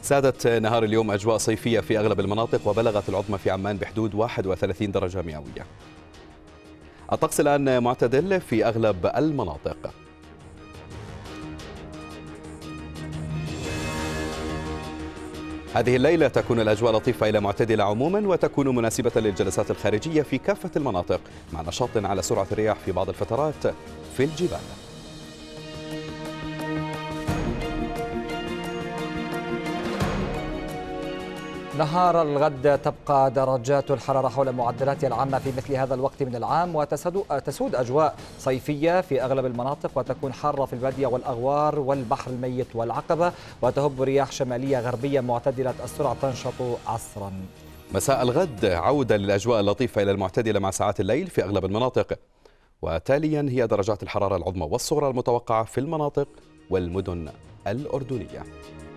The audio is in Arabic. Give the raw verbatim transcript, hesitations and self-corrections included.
سادت نهار اليوم أجواء صيفية في أغلب المناطق، وبلغت العظمى في عمان بحدود واحد وثلاثين درجة مئوية. الطقس الآن معتدل في أغلب المناطق. هذه الليلة تكون الأجواء لطيفة إلى معتدلة عموما، وتكون مناسبة للجلسات الخارجية في كافة المناطق، مع نشاط على سرعة الرياح في بعض الفترات في الجبال. نهار الغد تبقى درجات الحرارة حول معدلاتها العامة في مثل هذا الوقت من العام، وتسود أجواء صيفية في أغلب المناطق، وتكون حارة في البادية والأغوار والبحر الميت والعقبة، وتهب رياح شمالية غربية معتدلة السرعة تنشط عصرا. مساء الغد عودة للأجواء اللطيفة إلى المعتدلة مع ساعات الليل في أغلب المناطق، وتاليا هي درجات الحرارة العظمى والصغرى المتوقعة في المناطق والمدن الأردنية.